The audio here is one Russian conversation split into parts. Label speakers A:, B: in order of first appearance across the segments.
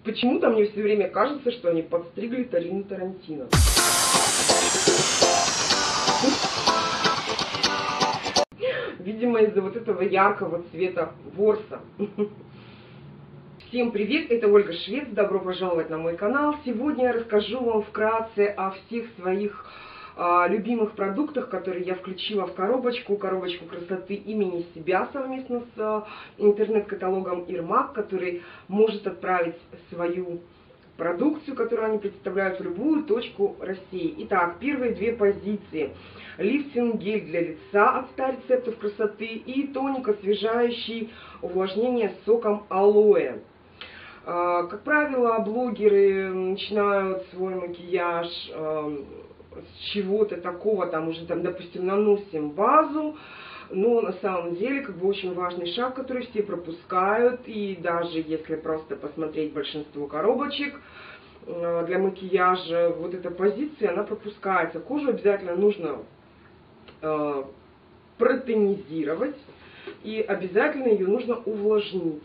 A: Почему-то мне все время кажется, что они подстригли Тарину Тарантино. Видимо, из-за вот этого яркого цвета ворса. Всем привет, это Ольга Швец, добро пожаловать на мой канал. Сегодня я расскажу вам вкратце о всех своих любимых продуктах, которые я включила в коробочку красоты имени себя совместно с интернет-каталогом Ирмак, который может отправить свою продукцию, которую они представляют, в любую точку России. Итак, первые две позиции. Лифтинг-гель для лица от 100 рецептов красоты и тоник освежающий увлажнение с соком алоэ. Как правило, блогеры начинают свой макияж с чего-то такого, допустим, наносим базу, но на самом деле, очень важный шаг, который все пропускают, и даже если просто посмотреть большинство коробочек для макияжа, вот эта позиция, она пропускается. Кожу обязательно нужно протонизировать, и обязательно ее нужно увлажнить.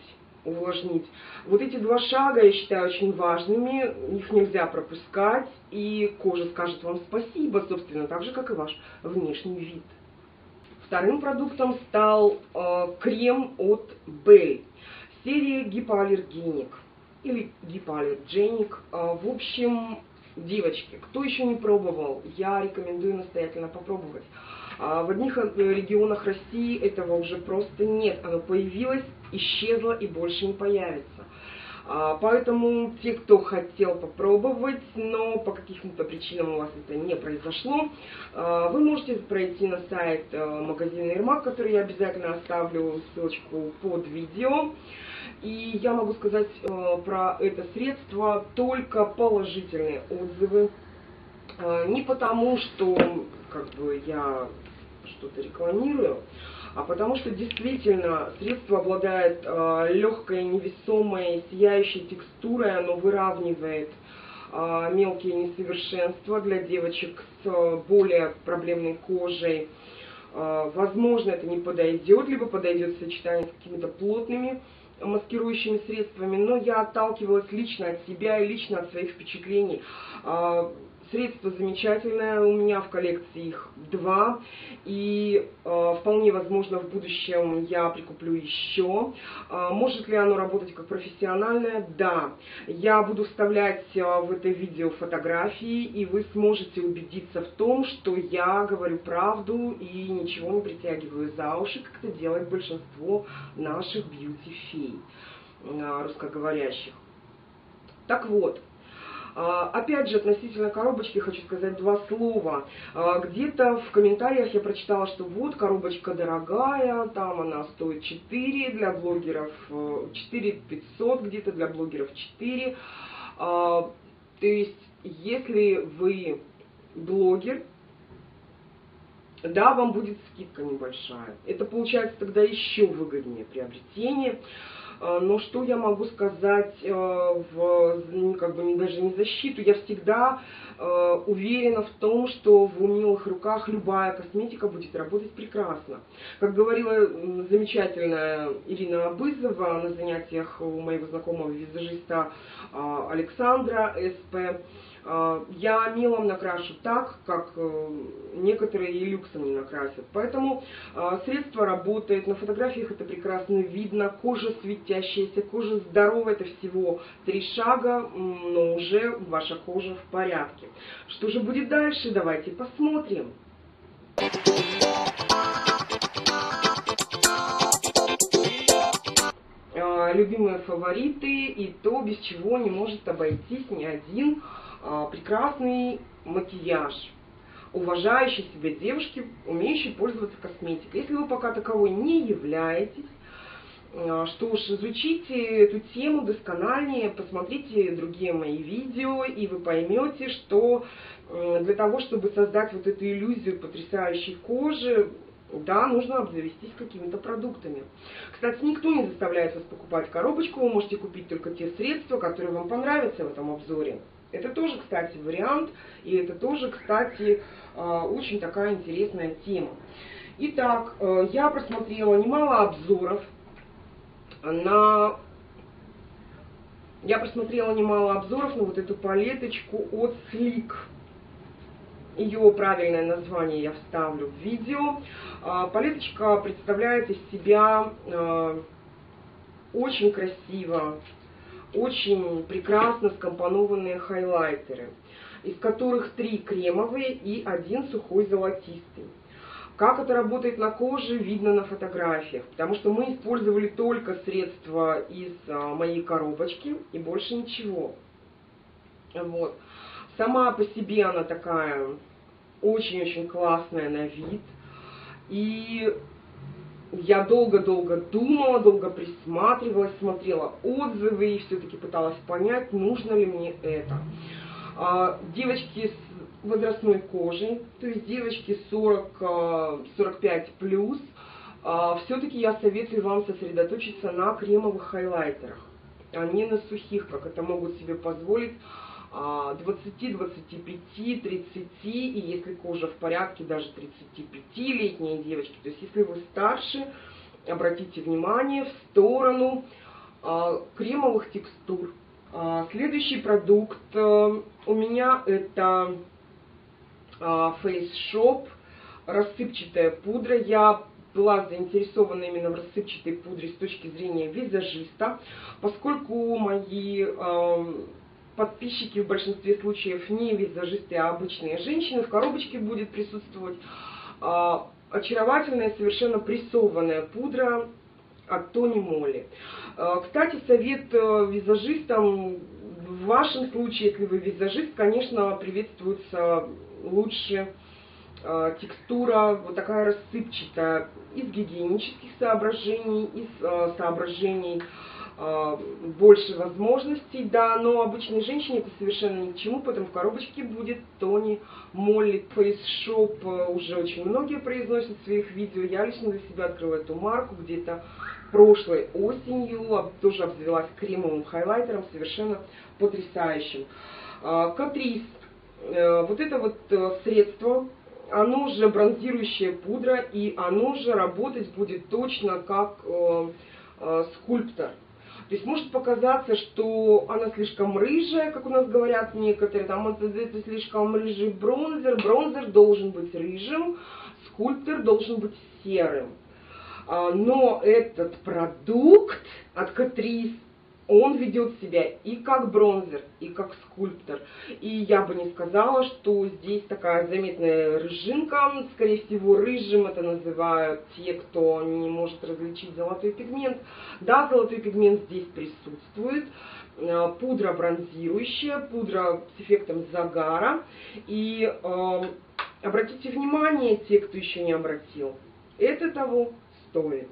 A: Вот эти два шага я считаю очень важными, их нельзя пропускать, и кожа скажет вам спасибо, собственно, так же, как и ваш внешний вид. Вторым продуктом стал крем от Бель, серия гипоаллергеник или гипоаллердженик. В общем, девочки, кто еще не пробовал, я рекомендую настоятельно попробовать. В одних регионах России этого уже просто нет. Оно появилось, исчезло и больше не появится. Поэтому те, кто хотел попробовать, но по каким-то причинам у вас это не произошло, вы можете пройти на сайт магазина Ирмак, который я обязательно оставлю ссылочку под видео. И я могу сказать про это средство только положительные отзывы. Не потому, что я что-то рекламирую, а потому что действительно средство обладает легкой, невесомой, сияющей текстурой. Оно выравнивает мелкие несовершенства для девочек с более проблемной кожей. Возможно, это не подойдет, либо подойдет в сочетании с какими-то плотными маскирующими средствами, но я отталкивалась лично от себя и лично от своих впечатлений. Средство замечательное, у меня в коллекции их два, и вполне возможно в будущем я прикуплю еще. Может ли оно работать как профессиональное? Да. Я буду вставлять в это видео фотографии, и вы сможете убедиться в том, что я говорю правду и ничего не притягиваю за уши, как это делает большинство наших бьюти-фей русскоговорящих. Так вот. Опять же, относительно коробочки хочу сказать два слова. Где-то в комментариях я прочитала, что вот коробочка дорогая, там она стоит 4 для блогеров, 4500 где-то для блогеров 4. То есть, если вы блогер, да, вам будет скидка небольшая. Это получается тогда еще выгоднее приобретение. Но что я могу сказать даже не защиту? Я всегда уверена в том, что в умелых руках любая косметика будет работать прекрасно. Как говорила замечательная Ирина Абызова на занятиях у моего знакомого визажиста Александра СП, я мелом накрашу так, как некоторые и люксом не накрасят. Поэтому средство работает, на фотографиях это прекрасно видно, кожа светящаяся, кожа здоровая, это всего 3 шага, но уже ваша кожа в порядке. Что же будет дальше? Давайте посмотрим. Любимые фавориты и то, без чего не может обойтись ни один прекрасный макияж уважающей себя девушки, умеющей пользоваться косметикой. Если вы пока таковой не являетесь, что ж, изучите эту тему доскональнее, посмотрите другие мои видео, и вы поймете, что для того, чтобы создать вот эту иллюзию потрясающей кожи, да, нужно обзавестись какими-то продуктами. Кстати, никто не заставляет вас покупать коробочку, вы можете купить только те средства, которые вам понравятся в этом обзоре. Это тоже, кстати, вариант, и это тоже, кстати, очень такая интересная тема. Итак, я просмотрела немало обзоров на Я просмотрела немало обзоров на вот эту палеточку от Sleek. Ее правильное название я вставлю в видео. Палеточка представляет из себя очень красиво, очень прекрасно скомпонованные хайлайтеры, из которых 3 кремовые и 1 сухой золотистый. Как это работает на коже, видно на фотографиях, потому что мы использовали только средства из моей коробочки и больше ничего. Вот. Сама по себе она такая очень-очень классная на вид. И я долго-долго думала, долго присматривалась, смотрела отзывы и все-таки пыталась понять, нужно ли мне это. Девочки с возрастной кожей, то есть девочки 40-45+, все-таки я советую вам сосредоточиться на кремовых хайлайтерах, а не на сухих, как это могут себе позволить 20, 25, 30 и, если кожа в порядке, даже 35-летние девочки. То есть если вы старше, обратите внимание в сторону кремовых текстур. Следующий продукт у меня это Face Shop рассыпчатая пудра. Я была заинтересована именно в рассыпчатой пудре с точки зрения визажиста, поскольку мои подписчики в большинстве случаев не визажисты, а обычные женщины. В коробочке будет присутствовать очаровательная, совершенно прессованная пудра от Тони Молли. Кстати, совет визажистам: в вашем случае, если вы визажист, конечно, приветствуется лучше текстура вот такая рассыпчатая из гигиенических соображений, из соображений больше возможностей, да, но обычной женщине это совершенно ни к чему, поэтому в коробочке будет Тони Молли. Face Shop уже очень многие произносят в своих видео. Я лично для себя открыла эту марку где-то прошлой осенью, тоже обзавелась кремовым хайлайтером, совершенно потрясающим. Catrice, вот это вот средство, оно же бронзирующая пудра, и оно же работать будет точно как скульптор. То есть может показаться, что она слишком рыжая, как у нас говорят некоторые, там это слишком рыжий бронзер. Бронзер должен быть рыжим, скульптор должен быть серым. Но этот продукт от Catrice, он ведет себя и как бронзер, и как скульптор. И я бы не сказала, что здесь такая заметная рыжинка. Скорее всего, рыжим это называют те, кто не может различить золотой пигмент. Да, золотой пигмент здесь присутствует. Пудра бронзирующая, пудра с эффектом загара. И обратите внимание, те, кто еще не обратил, это того стоит.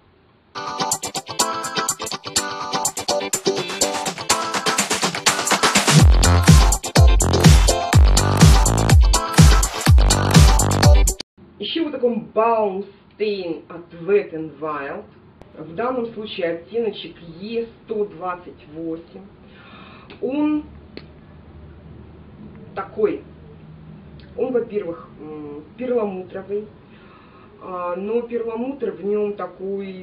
A: Еще вот такой Balm Stain от Wet n Wild. В данном случае оттеночек E128. Он такой, он, во-первых, перламутровый, но перламутр в нем такой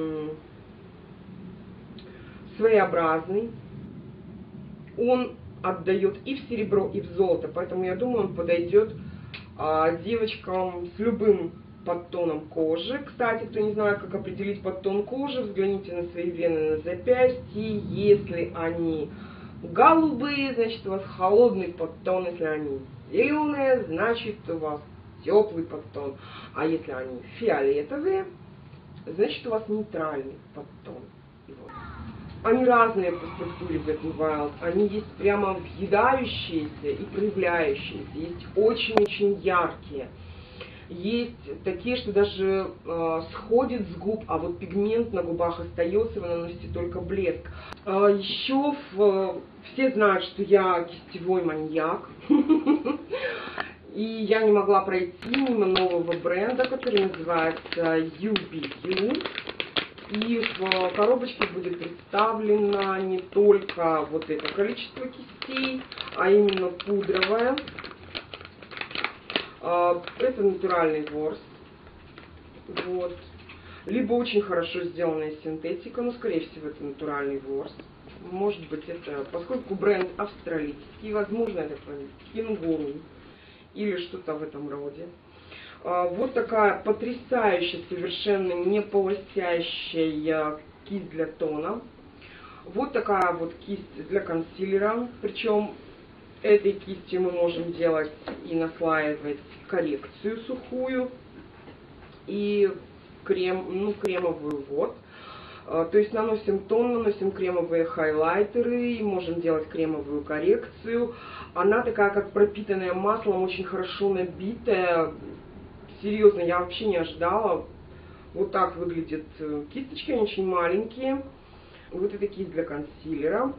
A: своеобразный. Он отдает и в серебро, и в золото, поэтому я думаю, он подойдет девочкам с любым подтоном кожи. Кстати, кто не знает, как определить подтон кожи, взгляните на свои вены на запястье. Если они голубые, значит у вас холодный подтон. Если они зеленые, значит у вас теплый подтон. А если они фиолетовые, значит у вас нейтральный подтон. Вот. Они разные по структуре Wet n Wild. Они есть прямо въедающиеся и проявляющиеся. Есть очень-очень яркие. Есть такие, что даже сходит с губ, а вот пигмент на губах остается, вы наносите только блеск. Еще все знают, что я кистевой маньяк. И я не могла пройти мимо нового бренда, который называется UBU. И в коробочке будет представлено не только вот это количество кистей, а именно пудровая. Это натуральный ворс. Вот. Либо очень хорошо сделанная синтетика, но скорее всего это натуральный ворс. Может быть, это, поскольку бренд австралийский, возможно, это кенгуру или что-то в этом роде. Вот такая потрясающая, совершенно не полосящая кисть для тона. Вот такая вот кисть для консилера. Причем этой кистью мы можем делать и наслаивать коррекцию сухую и кремовую вот. То есть наносим тон, наносим кремовые хайлайтеры и можем делать кремовую коррекцию. Она такая, как пропитанная маслом, очень хорошо набитая. Серьезно, я вообще не ожидала. Вот так выглядят кисточки, они очень маленькие. Вот это кисть для консилера.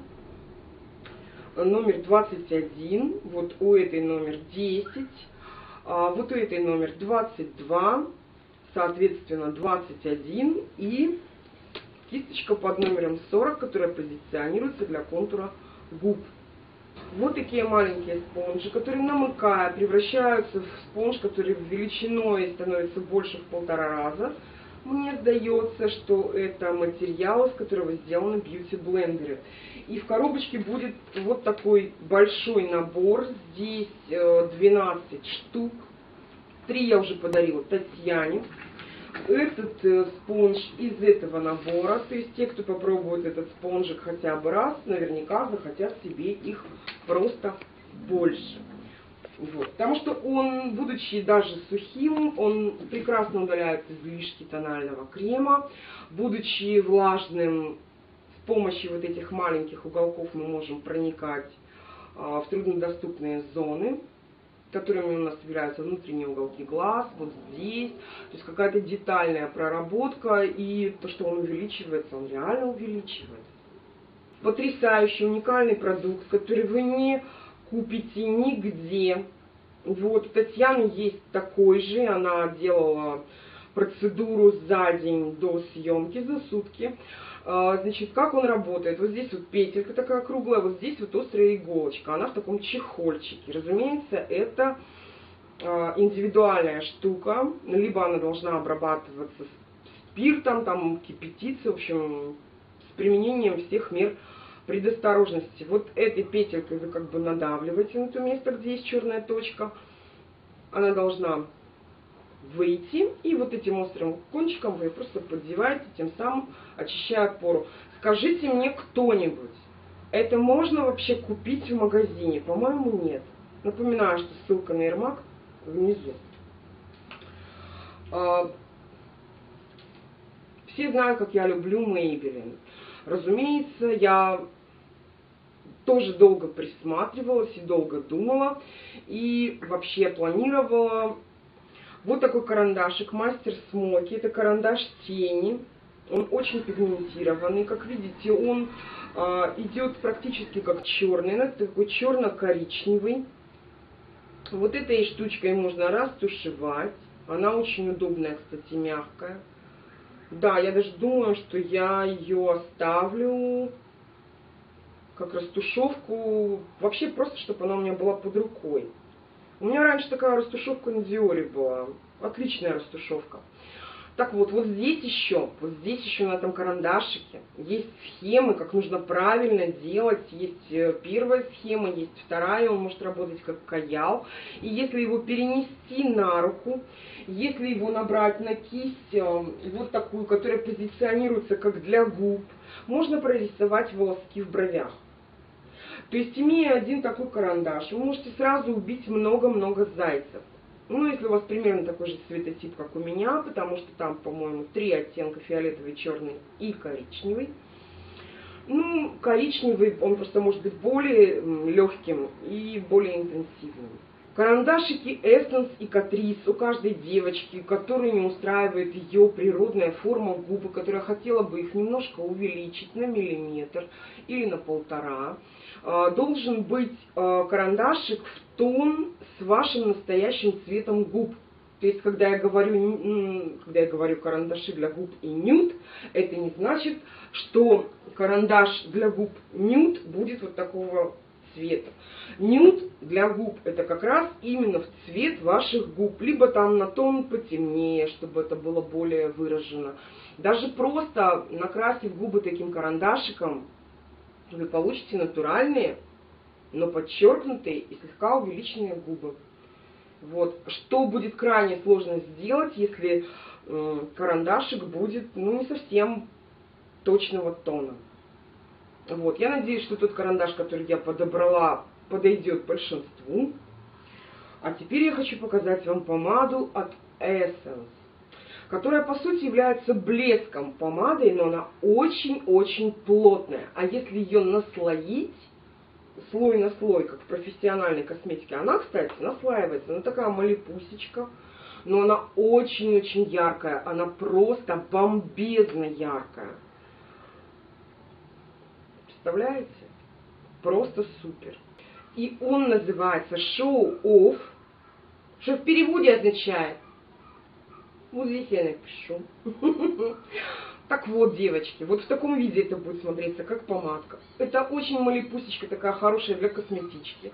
A: Номер 21. Вот у этой номер 10. Вот у этой номер 22. Соответственно, 21. И кисточка под номером 40, которая позиционируется для контура губ. Вот такие маленькие спонжи, которые, намыкая, превращаются в спонж, который величиной становится больше в 1,5 раза. Мне сдается, что это материал, из которого сделаны бьюти-блендеры. И в коробочке будет вот такой большой набор. Здесь 12 штук. 3 я уже подарила Татьяне. Этот спонж из этого набора, то есть те, кто попробует этот спонжик хотя бы раз, наверняка захотят себе их просто больше. Вот. Потому что он, будучи даже сухим, он прекрасно удаляет излишки тонального крема. Будучи влажным, с помощью вот этих маленьких уголков мы можем проникать в труднодоступные зоны, которыми у нас являются внутренние уголки глаз, вот здесь. То есть какая-то детальная проработка, и то, что он увеличивается, он реально увеличивается. Потрясающий, уникальный продукт, который вы не купите нигде. Вот у Татьяны есть такой же, она делала процедуру за день до съемки, за сутки. Значит, как он работает? Вот здесь вот петелька такая круглая, вот здесь вот острая иголочка. Она в таком чехольчике. Разумеется, это индивидуальная штука. Либо она должна обрабатываться спиртом, там кипятиться, в общем, с применением всех мер предосторожности. Вот этой петелькой вы как бы надавливаете на то место, где есть черная точка. Она должна выйти, и вот этим острым кончиком вы просто поддеваете, тем самым очищая пору. Скажите мне кто-нибудь, это можно вообще купить в магазине? По-моему, нет. Напоминаю, что ссылка на Ермак внизу. Все знают, как я люблю Maybelline. Разумеется, я тоже долго присматривалась и долго думала, и вообще планировала. Вот такой карандашик Мастер Смоки. Это карандаш тени. Он очень пигментированный. Как видите, он идет практически как черный. Это такой черно-коричневый. Вот этой штучкой можно растушевать. Она очень удобная, кстати, мягкая. Да, я даже думаю, что я ее оставлю как растушевку. Вообще просто, чтобы она у меня была под рукой. У меня раньше такая растушевка на Диоре была. Отличная растушевка. Так вот, вот здесь еще на этом карандашике есть схемы, как нужно правильно делать. Есть первая схема, есть вторая, он может работать как каял. И если его перенести на руку, если его набрать на кисть, вот такую, которая позиционируется как для губ, можно прорисовать волоски в бровях. То есть, имея один такой карандаш, вы можете сразу убить много-много зайцев. Ну, если у вас примерно такой же цветотип, как у меня, потому что там, по-моему, 3 оттенка: фиолетовый, черный и коричневый. Ну, коричневый, он просто может быть более легким и более интенсивным. Карандашики Essence и Catrice у каждой девочки, которую не устраивает ее природная форма губы, которая хотела бы их немножко увеличить на миллиметр или на 1,5, должен быть карандашик в тон с вашим настоящим цветом губ. То есть, когда я говорю карандаши для губ и нюд, это не значит, что карандаш для губ нюд будет вот такого цвета. Нюд для губ — это как раз именно в цвет ваших губ, либо там на тон потемнее, чтобы это было более выражено. Даже просто накрасив губы таким карандашиком, вы получите натуральные, но подчеркнутые и слегка увеличенные губы. Вот. Что будет крайне сложно сделать, если карандашик будет, ну, не совсем точного тона. Вот. Я надеюсь, что тот карандаш, который я подобрала, подойдет большинству. А теперь я хочу показать вам помаду от Essence, которая по сути является блеском помадой, но она очень-очень плотная. А если ее наслоить, слой на слой, как в профессиональной косметике, она, кстати, наслаивается, она такая малипусечка, но она очень-очень яркая, она просто бомбезно яркая. Представляете? Просто супер. И он называется Show Off, что в переводе означает, вот здесь я напишу. Так вот, девочки, вот в таком виде это будет смотреться, как помадка. Это очень малипусечка, такая хорошая для косметички.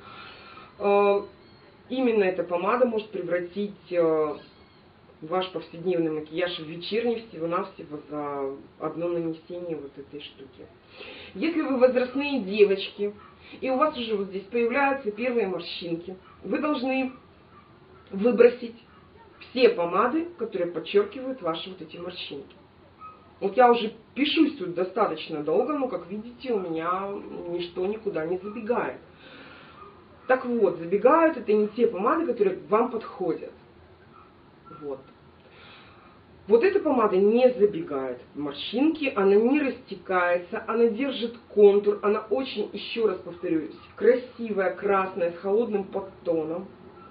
A: Именно эта помада может превратить ваш повседневный макияж в вечерний всего-навсего за одно нанесение вот этой штуки. Если вы возрастные девочки, и у вас уже вот здесь появляются первые морщинки, вы должны выбросить все помады, которые подчеркивают ваши вот эти морщинки. Вот я уже пишусь тут достаточно долго, но, как видите, у меня ничто никуда не забегает. Так вот, забегают это не те помады, которые вам подходят. Вот. Вот эта помада не забегает в морщинки, она не растекается, она держит контур, она очень, еще раз повторюсь, красивая, красная, с холодным подтоном.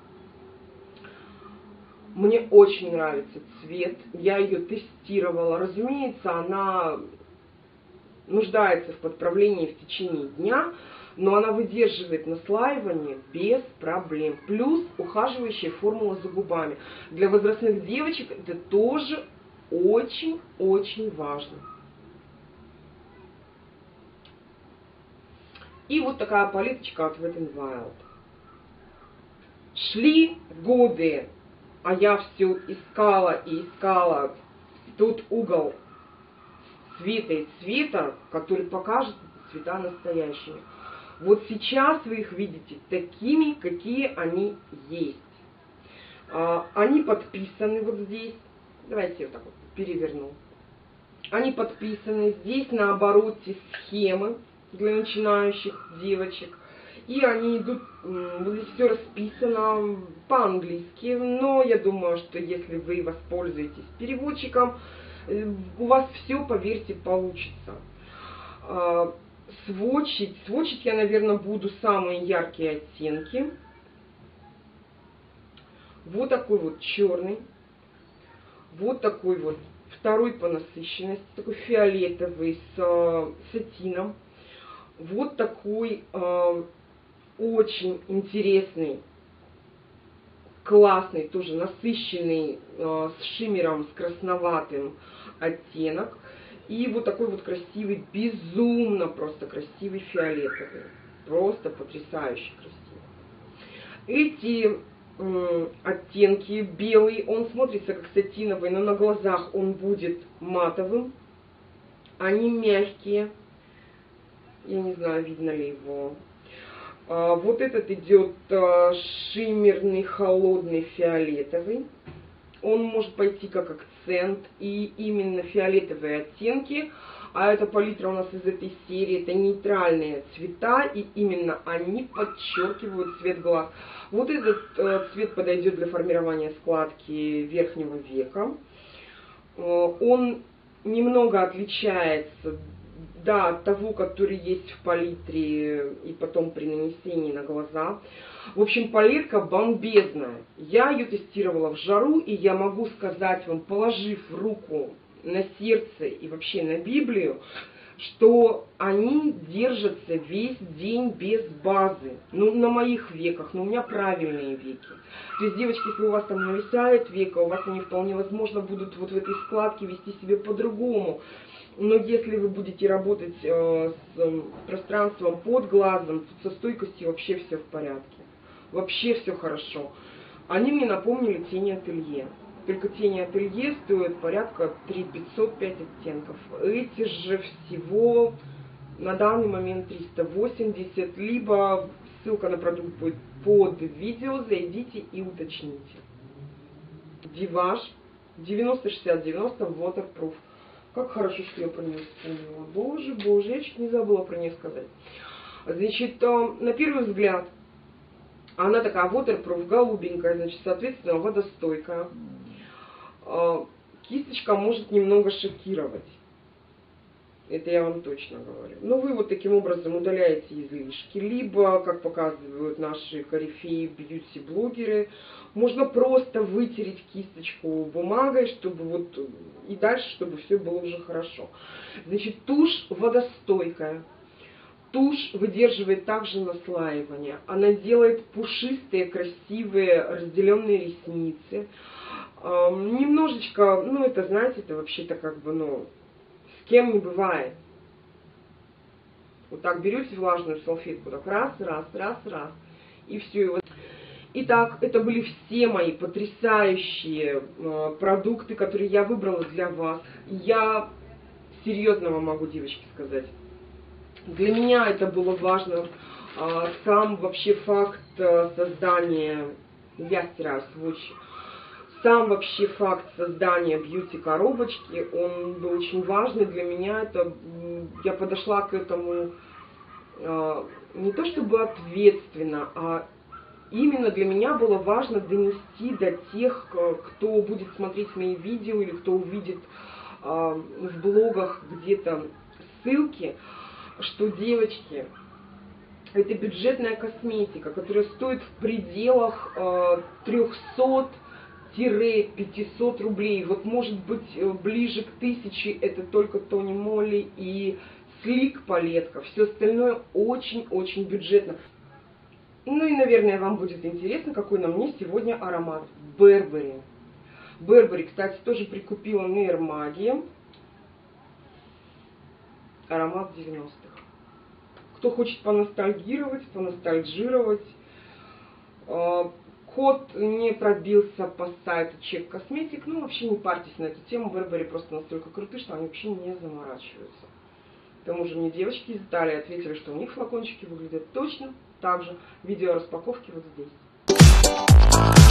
A: Мне очень нравится цвет, я ее тестировала. Разумеется, она нуждается в подправлении в течение дня, но она выдерживает наслаивание без проблем. Плюс ухаживающая формула за губами. Для возрастных девочек это тоже очень-очень важно. И вот такая палиточка от Wet n Wild. Шли годы, а я все искала и искала тот угол цвета и цвета, который покажет цвета настоящими. Вот сейчас вы их видите такими, какие они есть. Они подписаны вот здесь. Давайте я вот так вот переверну. Они подписаны. Здесь на обороте схемы для начинающих девочек. И они идут, вот здесь все расписано по-английски. Но я думаю, что если вы воспользуетесь переводчиком, у вас все, поверьте, получится. Сводчить я, наверное, буду самые яркие оттенки. Вот такой вот черный. Вот такой вот второй по насыщенности, такой фиолетовый с сатином. Вот такой очень интересный, классный, тоже насыщенный, с шиммером, с красноватым оттенок. И вот такой вот красивый, безумно просто красивый фиолетовый. Просто потрясающе красивый. Эти оттенки, белый, он смотрится как сатиновый, но на глазах он будет матовым. Они мягкие. Я не знаю, видно ли его. Вот этот идет шиммерный, холодный, фиолетовый. Он может пойти как акцент, и именно фиолетовые оттенки, а эта палитра у нас из этой серии, это нейтральные цвета, и именно они подчеркивают цвет глаз. Вот этот цвет подойдет для формирования складки верхнего века. Он немного отличается, да, от того, который есть в палитре и потом при нанесении на глаза. В общем, палетка бомбезная. Я ее тестировала в жару, и я могу сказать вам, положив руку на сердце и вообще на Библию, что они держатся весь день без базы. Ну, на моих веках, но у меня правильные веки. То есть, девочки, если у вас там нависает века, у вас они вполне возможно будут вот в этой складке вести себя по-другому. Но если вы будете работать с пространством под глазом, то со стойкостью вообще все в порядке. Вообще все хорошо. Они мне напомнили тени ателье. Только тени ателье стоят порядка 3505 оттенков. Эти же всего на данный момент 380, либо ссылка на продукт будет под видео, зайдите и уточните. Диваш 90-60-90 Waterproof. Как хорошо, что я про нее вспомнила. Боже, боже, я чуть не забыла про нее сказать. Значит, на первый взгляд, она такая waterproof, голубенькая, значит, соответственно, водостойкая. Кисточка может немного шокировать. Это я вам точно говорю. Но вы вот таким образом удаляете излишки. Либо, как показывают наши корифеи, бьюти-блогеры, можно просто вытереть кисточку бумагой, чтобы вот и дальше, чтобы все было уже хорошо. Значит, тушь водостойкая. Тушь выдерживает также наслаивание. Она делает пушистые, красивые, разделенные ресницы. Немножечко, ну это, знаете, это вообще-то как бы, ну, с кем не бывает. Вот так берете влажную салфетку, так раз, раз, раз, раз, и все. Итак, это были все мои потрясающие продукты, которые я выбрала для вас. Я серьезно вам могу, девочки, сказать. Для меня это было важно. Сам вообще факт создания, я стираю сводчи, сам вообще факт создания бьюти-коробочки, он был очень важный для меня. Это, я подошла к этому не то чтобы ответственно, а именно для меня было важно донести до тех, кто будет смотреть мои видео или кто увидит в блогах где-то ссылки, что, девочки, это бюджетная косметика, которая стоит в пределах 300-500 рублей. Вот может быть ближе к 1000 это только Тони Молли и Слик палетка. Все остальное очень-очень бюджетно. Ну и, наверное, вам будет интересно, какой на мне сегодня аромат. Burberry. Burberry, кстати, тоже прикупила на Эрмаге. Аромат 90-х. Кто хочет поностальгировать, поностальжировать. Код не пробился по сайту Check Cosmetic. Ну, вообще не парьтесь на эту тему. Burberry просто настолько крутые, что они вообще не заморачиваются. К тому же мне девочки из Италии ответили, что у них флакончики выглядят точно так же. Видео распаковки вот здесь.